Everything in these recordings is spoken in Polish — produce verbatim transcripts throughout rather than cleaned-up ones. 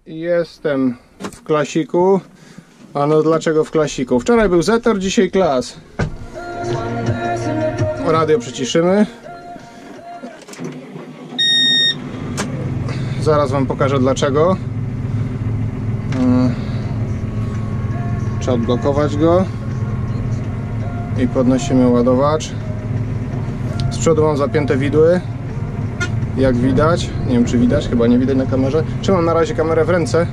Jestem w Klasiku. A no dlaczego w Klasiku? Wczoraj był Zetor, dzisiaj Klas. Radio przyciszymy. Zaraz wam pokażę dlaczego. Trzeba odblokować go. I podnosimy ładowacz. Z przodu mam zapięte widły. Jak widać, nie wiem czy widać, chyba nie widać na kamerze. Trzymam na razie kamerę w ręce.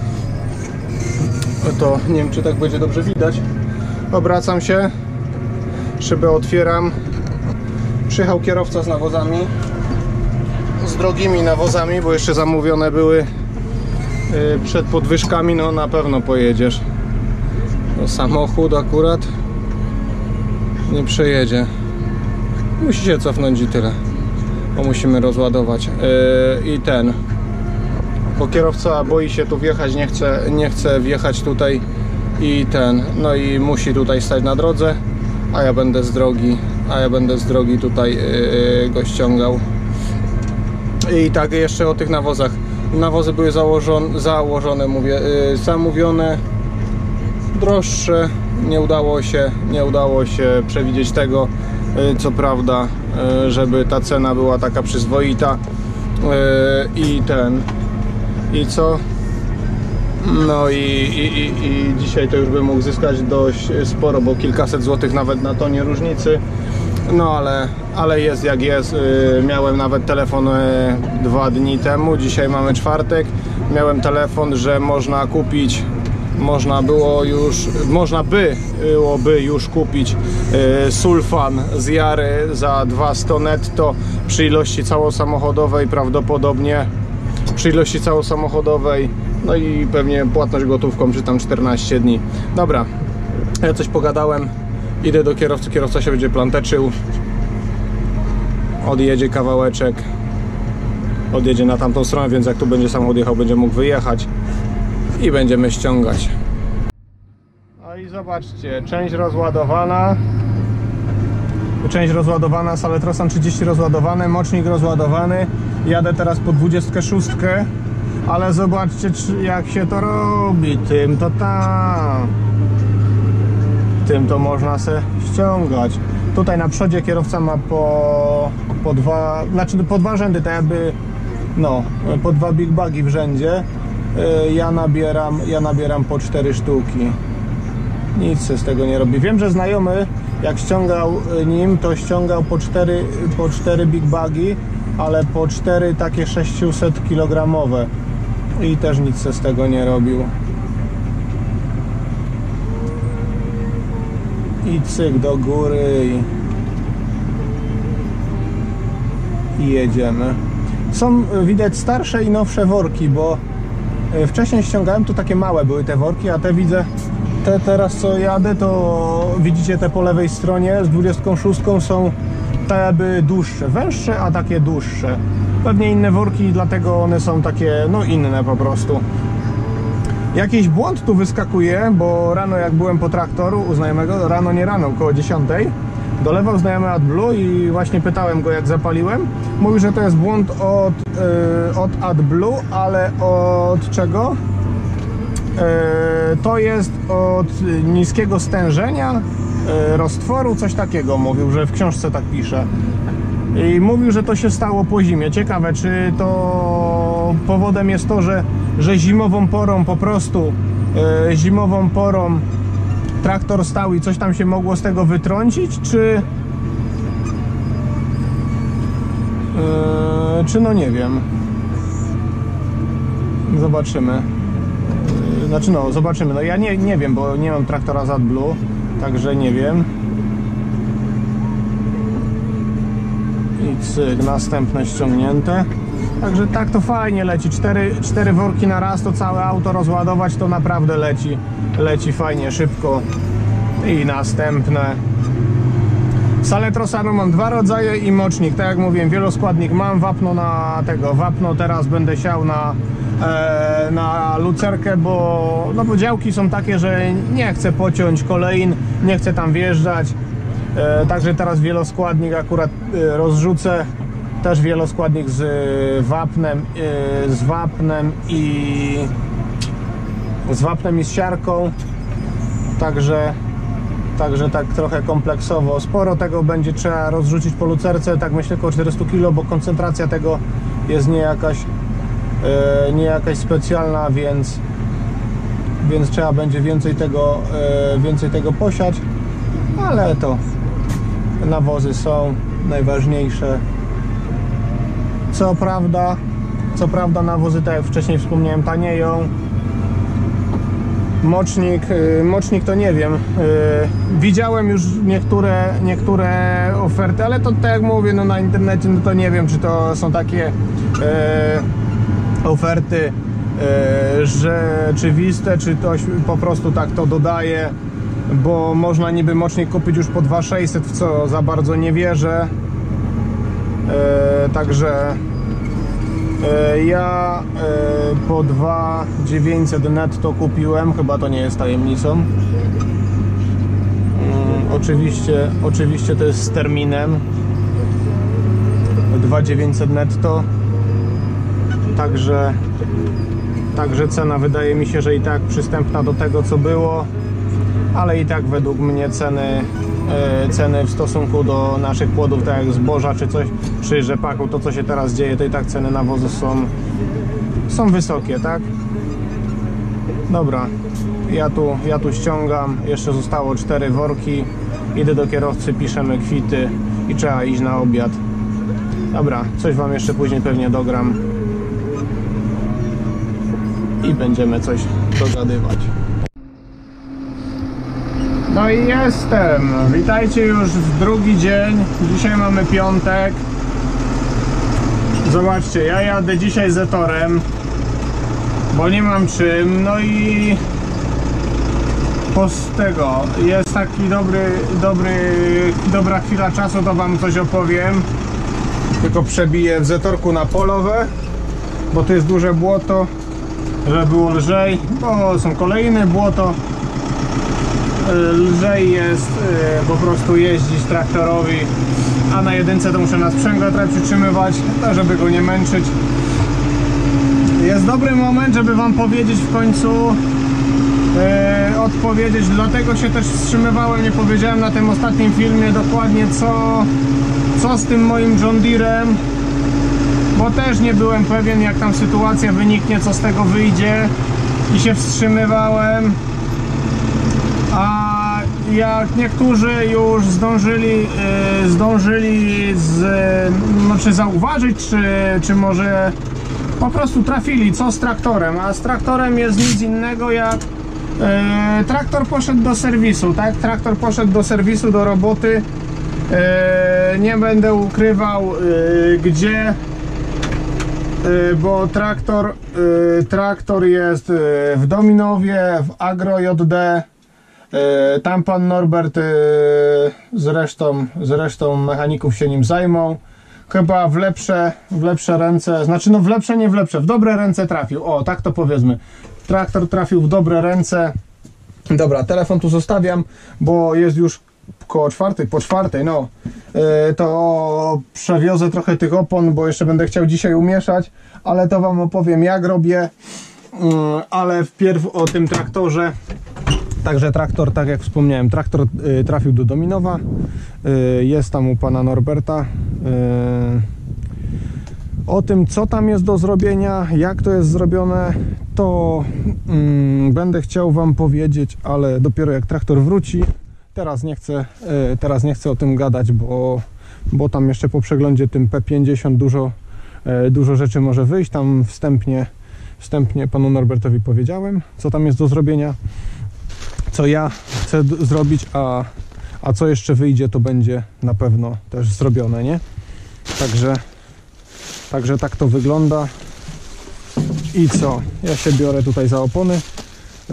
To nie wiem czy tak będzie dobrze widać. Obracam się. Szybę otwieram. Przyjechał kierowca z nawozami. Z drogimi nawozami, bo jeszcze zamówione były przed podwyżkami. No na pewno pojedziesz. No, samochód akurat nie przejedzie. Musi się cofnąć i tyle. Bo musimy rozładować. Yy, I ten. Bo kierowca boi się tu wjechać, nie chce, nie chce wjechać tutaj. I ten. No i musi tutaj stać na drodze. A ja będę z drogi. A ja będę z drogi tutaj yy, go ściągał. I tak jeszcze o tych nawozach. Nawozy były założone, założone mówię, yy, zamówione. Droższe. Nie udało się, nie udało się przewidzieć tego, co prawda, żeby ta cena była taka przyzwoita. I ten, i co? No i, i, i, i dzisiaj to już bym mógł zyskać dość sporo, bo kilkaset złotych nawet na tonie różnicy. No ale, ale jest jak jest. Miałem nawet telefon dwa dni temu, dzisiaj mamy czwartek. Miałem telefon, że można kupić Można było już, można by byłoby już kupić y, Sulfan z Jary za dwieście netto przy ilości całosamochodowej, prawdopodobnie przy ilości całosamochodowej, no i pewnie płatność gotówką, czy tam czternaście dni. Dobra, ja coś pogadałem, idę do kierowcy, kierowca się będzie planteczył, odjedzie kawałeczek, odjedzie na tamtą stronę, więc jak tu będzie samochód jechał, będzie mógł wyjechać. I będziemy ściągać. No i zobaczcie, część rozładowana. Część rozładowana, Saletrosan trzydzieści rozładowane, mocznik rozładowany. Jadę teraz po dwudziestkę szóstkę. Ale zobaczcie jak się to robi. Tym to tam. Tym to można se ściągać. Tutaj na przodzie kierowca ma po, po dwa, znaczy po dwa rzędy, tak jakby, no, po dwa big bagi w rzędzie. Ja nabieram, ja nabieram po cztery sztuki. Nic z tego nie robi. Wiem, że znajomy jak ściągał nim, to ściągał po cztery, po cztery big bagi, ale po cztery takie sześćset kilogramowe. I też nic z tego nie robił. I cyk do góry i, i jedziemy. Są widać starsze i nowsze worki, bo wcześniej ściągałem, to takie małe były te worki, a te widzę, te teraz co jadę, to widzicie te po lewej stronie z dwudziestką szóstką są te jakby dłuższe, węższe, a takie dłuższe. Pewnie inne worki, dlatego one są takie, no inne po prostu. Jakiś błąd tu wyskakuje, bo rano jak byłem po traktoru u znajomego, rano nie rano, około dziesiątej, dolewał znajomy AdBlue i właśnie pytałem go jak zapaliłem. Mówił, że to jest błąd od, yy, od AdBlue, ale od czego? Yy, to jest od niskiego stężenia yy, roztworu, coś takiego mówił, że w książce tak pisze. I mówił, że to się stało po zimie. Ciekawe, czy to powodem jest to, że, że zimową porą po prostu yy, zimową porą traktor stał i coś tam się mogło z tego wytrącić, czy yy, czy no nie wiem. Zobaczymy. Yy, znaczy no, zobaczymy. No ja nie, nie wiem, bo nie mam traktora z AdBlue, także nie wiem. I cyk, następne ściągnięte. Także tak to fajnie leci. Cztery, cztery worki na raz, to całe auto rozładować, to naprawdę leci. Leci fajnie, szybko. I następne. Saletrosanu mam dwa rodzaje i mocznik. Tak jak mówiłem, wieloskładnik mam. Wapno na tego. Wapno teraz będę siał na, e, na lucerkę, bo, no bo działki są takie, że nie chcę pociąć kolejn, nie chcę tam wjeżdżać. E, także teraz wieloskładnik akurat e, rozrzucę też wieloskładnik z wapnem, z wapnem i z wapnem i z siarką, także Także tak trochę kompleksowo. Sporo tego będzie trzeba rozrzucić po lucerce, tak myślę około czterysta kilo, bo koncentracja tego jest nie jakaś, e, nie jakaś specjalna, więc, więc trzeba będzie więcej tego, e, więcej tego posiać, ale to nawozy są najważniejsze. Co prawda, co prawda nawozy, tak jak wcześniej wspomniałem, tanieją. Mocznik, mocznik to nie wiem, widziałem już niektóre, niektóre oferty, ale to tak jak mówię, no na internecie, no to nie wiem, czy to są takie e, oferty e, rzeczywiste, czy ktoś po prostu tak to dodaje, bo można niby mocznik kupić już po dwa tysiące sześćset, w co za bardzo nie wierzę, e, także ja po dwa tysiące dziewięćset netto kupiłem, chyba to nie jest tajemnicą. Hmm, oczywiście, oczywiście to jest z terminem dwa tysiące dziewięćset netto, także, także cena wydaje mi się, że i tak przystępna do tego, co było, ale i tak według mnie ceny ceny w stosunku do naszych płodów, tak jak zboża czy coś, czy rzepaku, to co się teraz dzieje, to i tak ceny nawozu są są wysokie, tak? Dobra, ja tu, ja tu ściągam, jeszcze zostało cztery worki, idę do kierowcy, piszemy kwity i trzeba iść na obiad. Dobra, coś wam jeszcze później pewnie dogram i będziemy coś dogadywać. No i jestem. Witajcie już w drugi dzień. Dzisiaj mamy piątek. Zobaczcie, ja jadę dzisiaj Zetorem, bo nie mam czym. No i z tego jest taki dobry, dobry, dobra chwila czasu, to wam coś opowiem. Tylko przebiję w Zetorku na polowe, bo to jest duże błoto, żeby było lżej, bo są kolejne błoto. Lżej jest y, po prostu jeździć traktorowi, a na jedynce to muszę na sprzęgle trochę przytrzymywać, żeby go nie męczyć. Jest dobry moment, żeby wam powiedzieć w końcu, y, odpowiedzieć, dlatego się też wstrzymywałem, nie powiedziałem na tym ostatnim filmie dokładnie co, co z tym moim John Deerem, bo też nie byłem pewien, jak tam sytuacja wyniknie, co z tego wyjdzie i się wstrzymywałem. A jak niektórzy już zdążyli, yy, zdążyli z, znaczy zauważyć, czy, czy może po prostu trafili, co z traktorem, a z traktorem jest nic innego jak yy, traktor poszedł do serwisu, tak? Traktor poszedł do serwisu, do roboty, yy, nie będę ukrywał yy, gdzie, yy, bo traktor, yy, traktor jest yy, w Dominowie, w Agro J D. Tam pan Norbert z resztą, z resztą mechaników się nim zajmą. Chyba w lepsze, w lepsze ręce, znaczy no w lepsze, nie w lepsze, w dobre ręce trafił. O, tak to powiedzmy. Traktor trafił w dobre ręce. Dobra, telefon tu zostawiam, bo jest już koło czwartej, po czwartej, no. To przewiozę trochę tych opon, bo jeszcze będę chciał dzisiaj umieszać, ale to wam opowiem, jak robię. Ale wpierw o tym traktorze. Także traktor, tak jak wspomniałem, traktor y, trafił do Dominowa, y, jest tam u pana Norberta. Y, o tym, co tam jest do zrobienia, jak to jest zrobione, to y, będę chciał wam powiedzieć, ale dopiero jak traktor wróci. Teraz nie chcę, y, teraz nie chcę o tym gadać, bo, bo tam jeszcze po przeglądzie tym P pięćdziesiąt dużo, y, dużo rzeczy może wyjść. Tam wstępnie, wstępnie panu Norbertowi powiedziałem, co tam jest do zrobienia, co ja chcę zrobić, a, a co jeszcze wyjdzie, to będzie na pewno też zrobione, nie? Także, także tak to wygląda. I co? Ja się biorę tutaj za opony. Yy,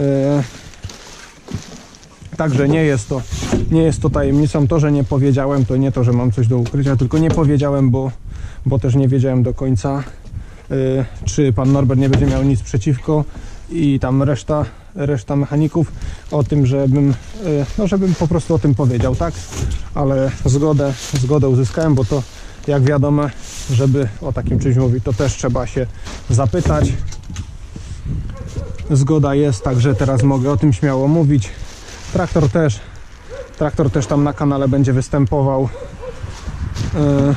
także nie jest to, nie jest to tajemnicą. To, że nie powiedziałem, to nie to, że mam coś do ukrycia, tylko nie powiedziałem, bo, bo też nie wiedziałem do końca, yy, czy pan Norbert nie będzie miał nic przeciwko i tam reszta reszta mechaników o tym, żebym no żebym po prostu o tym powiedział, tak? Ale zgodę, zgodę uzyskałem, bo to jak wiadomo, żeby o takim czymś mówić, to też trzeba się zapytać. Zgoda jest, także teraz mogę o tym śmiało mówić. Traktor też, traktor też tam na kanale będzie występował. Yy,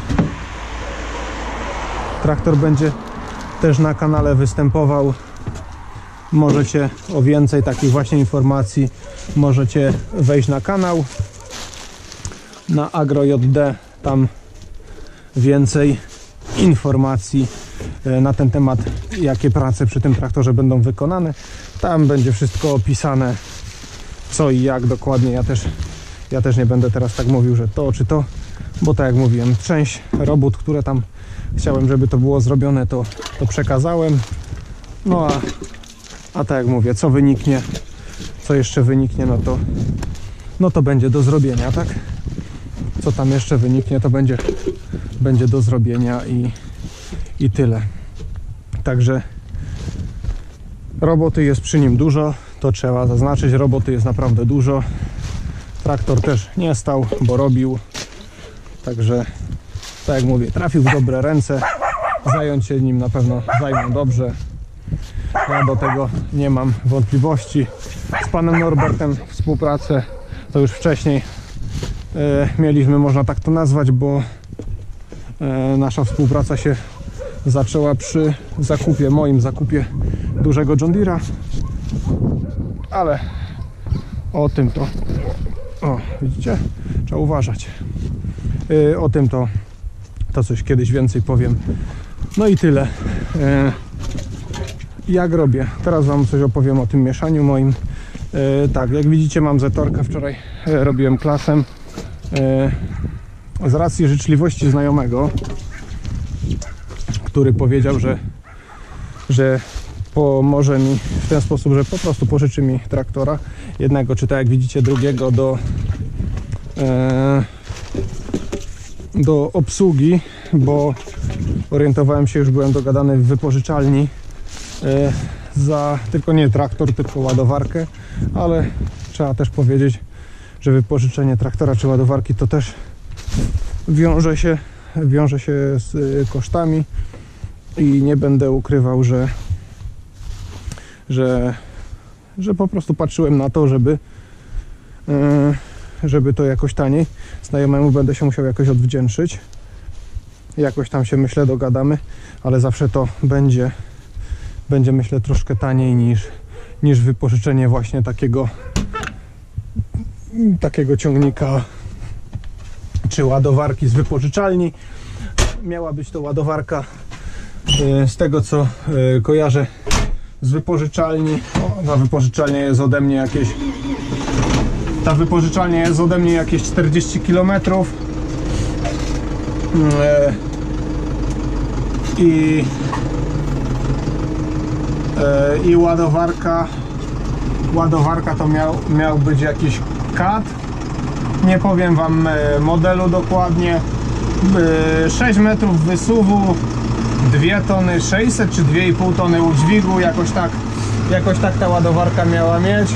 traktor będzie też na kanale występował. Możecie o więcej takich właśnie informacji możecie wejść na kanał na Agro J D, tam więcej informacji na ten temat, jakie prace przy tym traktorze będą wykonane. Tam będzie wszystko opisane, co i jak dokładnie. Ja też, ja też nie będę teraz tak mówił, że to czy to, bo tak jak mówiłem, część robót, które tam chciałem, żeby to było zrobione, to, to przekazałem. No a, a tak jak mówię, co wyniknie, co jeszcze wyniknie, no to, no to będzie do zrobienia, tak? Co tam jeszcze wyniknie, to będzie, będzie do zrobienia i, i tyle. Także roboty jest przy nim dużo, to trzeba zaznaczyć, roboty jest naprawdę dużo. Traktor też nie stał, bo robił. Także tak jak mówię, trafił w dobre ręce. Zająć się nim na pewno zajmą dobrze. Ja do tego nie mam wątpliwości. Z panem Norbertem współpracę to już wcześniej e, mieliśmy, można tak to nazwać, bo e, nasza współpraca się zaczęła przy zakupie, moim zakupie dużego John Deere'a, ale o tym to, o widzicie, trzeba uważać, e, o tym to, to coś kiedyś więcej powiem. No i tyle. E, jak robię? Teraz wam coś opowiem o tym mieszaniu moim. E, tak, jak widzicie, mam zetorkę, wczoraj e, robiłem klasem. E, z racji życzliwości znajomego, który powiedział, że, że pomoże mi w ten sposób, że po prostu pożyczy mi traktora jednego, czy tak jak widzicie, drugiego do e, do obsługi, bo orientowałem się, już byłem dogadany w wypożyczalni e, za tylko nie traktor, tylko ładowarkę, ale trzeba też powiedzieć, że wypożyczenie traktora czy ładowarki to też wiąże się, wiąże się z kosztami i nie będę ukrywał, że, że, że po prostu patrzyłem na to, żeby e, żeby to jakoś taniej. Znajomemu będę się musiał jakoś odwdzięczyć. Jakoś tam się, myślę, dogadamy, ale zawsze to będzie, będzie myślę, troszkę taniej niż, niż wypożyczenie właśnie takiego takiego ciągnika czy ładowarki z wypożyczalni. Miała być to ładowarka, z tego co kojarzę, z wypożyczalni. O, ta wypożyczalnia jest ode mnie jakieś Ta wypożyczalnia jest ode mnie jakieś czterdzieści kilometrów i, i ładowarka ładowarka to miał, miał być jakiś kat, nie powiem wam modelu dokładnie, sześć metrów wysuwu, dwie tony sześćset czy dwie i pół tony udźwigu, jakoś tak, jakoś tak ta ładowarka miała mieć.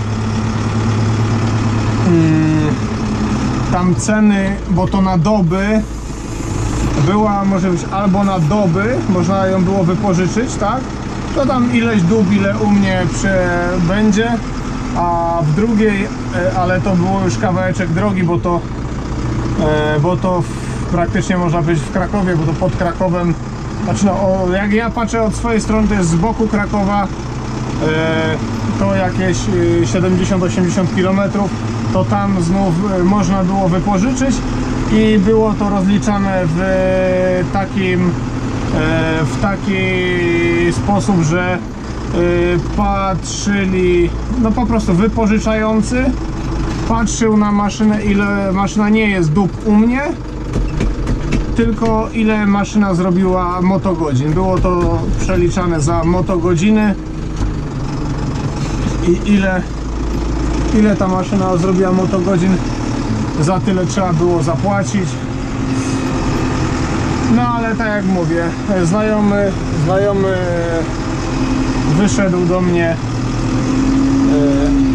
Tam ceny, bo to na doby była, może być albo na doby, można ją było wypożyczyć, tak? To tam ileś dób, ile u mnie przy, będzie, a w drugiej, ale to było już kawałeczek drogi, bo to bo to praktycznie można być w Krakowie, bo to pod Krakowem, znaczy no, o, jak ja patrzę od swojej strony, to jest z boku Krakowa, to jakieś siedemdziesiąt osiemdziesiąt kilometrów, to tam znów można było wypożyczyć i było to rozliczane w takim w taki sposób, że patrzyli, no po prostu wypożyczający patrzył na maszynę, ile maszyna nie jest dób u mnie, tylko ile maszyna zrobiła motogodzin. Było to przeliczane za motogodziny i ile ile ta maszyna zrobiła motogodzin, za tyle trzeba było zapłacić. No ale tak jak mówię, znajomy znajomy wyszedł do mnie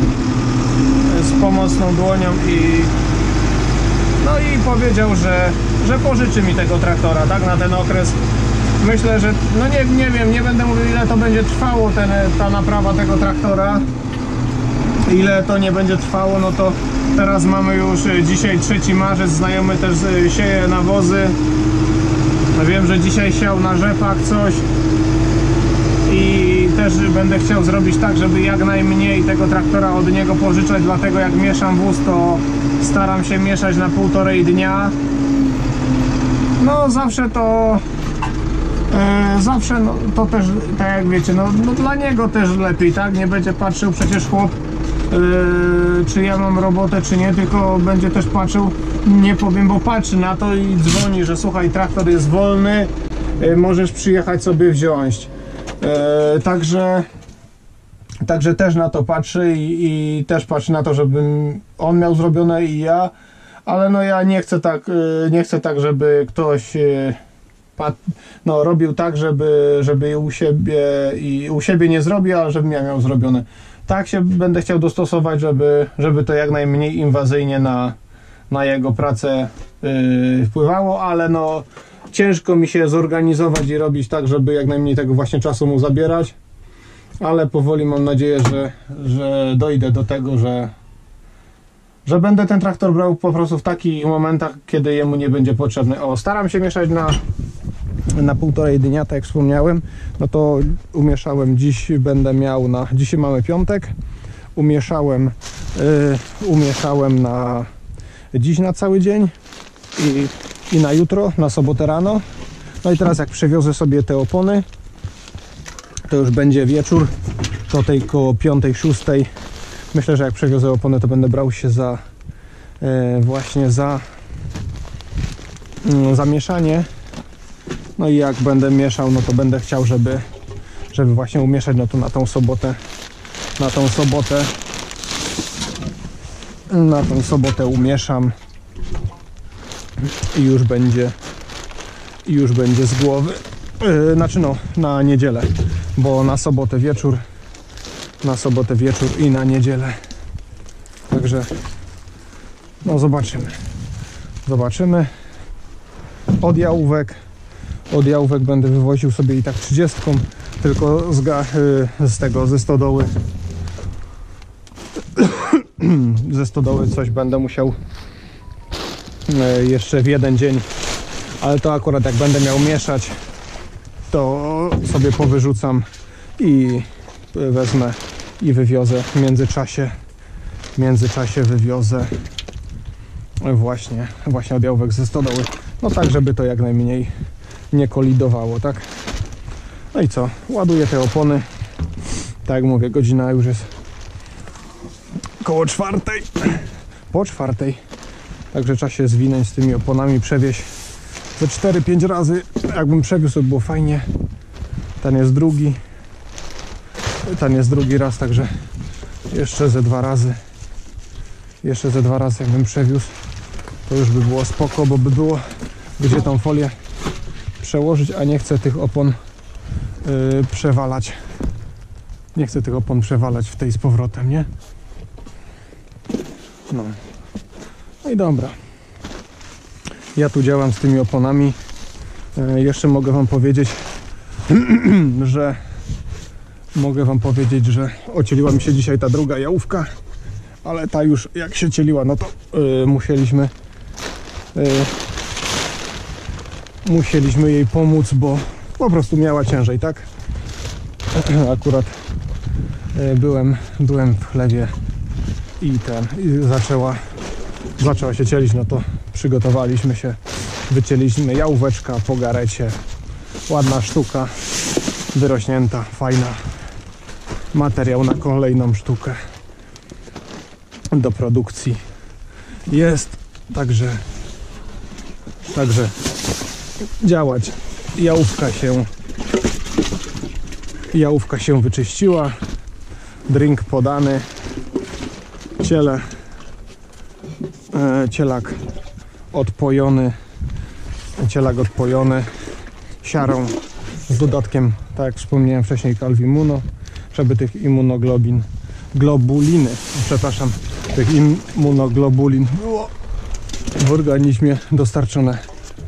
z pomocną dłonią i no i powiedział, że że pożyczy mi tego traktora, tak, na ten okres. Myślę, że, no nie, nie wiem, nie będę mówił, ile to będzie trwało, ten, ta naprawa tego traktora. Ile to nie będzie trwało, no to teraz mamy już dzisiaj trzeci marzec, znajomy też sieje nawozy. Wiem, że dzisiaj siał na rzepak coś i też będę chciał zrobić tak, żeby jak najmniej tego traktora od niego pożyczać, dlatego jak mieszam wóz, to staram się mieszać na półtorej dnia. No zawsze to e, zawsze no, to też, tak jak wiecie, no, no dla niego też lepiej, tak? Nie będzie patrzył przecież chłop, Yy, czy ja mam robotę, czy nie, tylko będzie też patrzył, nie powiem, bo patrzy na to i dzwoni, że słuchaj, traktor jest wolny, yy, możesz przyjechać sobie wziąć. Yy, także także też na to patrzy i, i też patrzy na to, żebym on miał zrobione i ja, ale no ja nie chcę tak, yy, nie chcę tak, żeby ktoś yy, pat, no, robił tak, żeby, żeby u siebie i u siebie nie zrobił, ale żebym ja miał zrobione. Tak się będę chciał dostosować, żeby, żeby to jak najmniej inwazyjnie na, na jego pracę yy, wpływało, ale no ciężko mi się zorganizować i robić tak, żeby jak najmniej tego właśnie czasu mu zabierać, ale powoli mam nadzieję, że, że dojdę do tego, że, że będę ten traktor brał po prostu w takich momentach, kiedy jemu nie będzie potrzebny. O, staram się mieszać na na półtorej dnia, tak jak wspomniałem. No to umieszałem, dziś będę miał na, dzisiaj mamy piątek, umieszałem yy, umieszałem na dziś na cały dzień i, i na jutro, na sobotę rano. No i teraz jak przewiozę sobie te opony, to już będzie wieczór, do tej koło piątej, szóstej. Myślę, że jak przewiozę opony, to będę brał się za yy, właśnie za yy, za mieszanie. No i jak będę mieszał, no to będę chciał, żeby, żeby właśnie umieszać, no to na tą sobotę, na tą sobotę, na tą sobotę umieszam i już będzie, i już będzie z głowy, yy, znaczy no, na niedzielę, bo na sobotę wieczór, na sobotę wieczór i na niedzielę, także no zobaczymy, zobaczymy. Od jałówek Od jałówek będę wywoził sobie i tak trzydziestką, tylko z, ga, z tego, ze stodoły ze stodoły coś będę musiał jeszcze w jeden dzień, ale to akurat jak będę miał mieszać, to sobie powyrzucam i wezmę i wywiozę w międzyczasie w międzyczasie wywiozę właśnie, właśnie od jałówek ze stodoły, no tak, żeby to jak najmniej nie kolidowało, tak? No i co? Ładuję te opony. Tak jak mówię, godzina już jest koło czwartej. Po czwartej. Także trzeba się zwinąć z tymi oponami, przewieźć ze cztery pięć razy. Jakbym przewiózł, to było fajnie. Ten jest drugi. Ten jest drugi raz, także jeszcze ze dwa razy. Jeszcze ze dwa razy jakbym przewiózł, to już by było spoko, bo by było gdzie tą folię przełożyć, a nie chcę tych opon yy, przewalać. Nie chcę tych opon przewalać w tej z powrotem, nie? No. No i dobra. Ja tu działam z tymi oponami. Yy, jeszcze mogę wam powiedzieć, że mogę wam powiedzieć, że ocieliła mi się dzisiaj ta druga jałówka, ale ta już jak się cieliła, no to yy, musieliśmy yy, musieliśmy jej pomóc, bo po prostu miała ciężej, tak? Akurat byłem, byłem w chlewie i ten i zaczęła zaczęła się cielić, no to przygotowaliśmy się, wycięliśmy jałóweczka po garecie, ładna sztuka, wyrośnięta, fajna, materiał na kolejną sztukę do produkcji jest, także także działać. Jałówka się jałówka się wyczyściła, drink podany, ciele e, cielak odpojony, cielak odpojony siarą z dodatkiem, tak jak wspomniałem wcześniej, Calvimuno, żeby tych immunoglobin globuliny, przepraszam, tych immunoglobulin było w organizmie dostarczone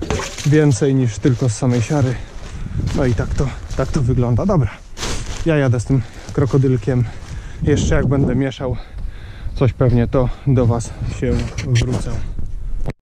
więcej niż tylko z samej siary. No i tak to, tak to wygląda. Dobra, ja jadę z tym krokodylkiem. Jeszcze jak będę mieszał coś pewnie, to do Was się wrócę.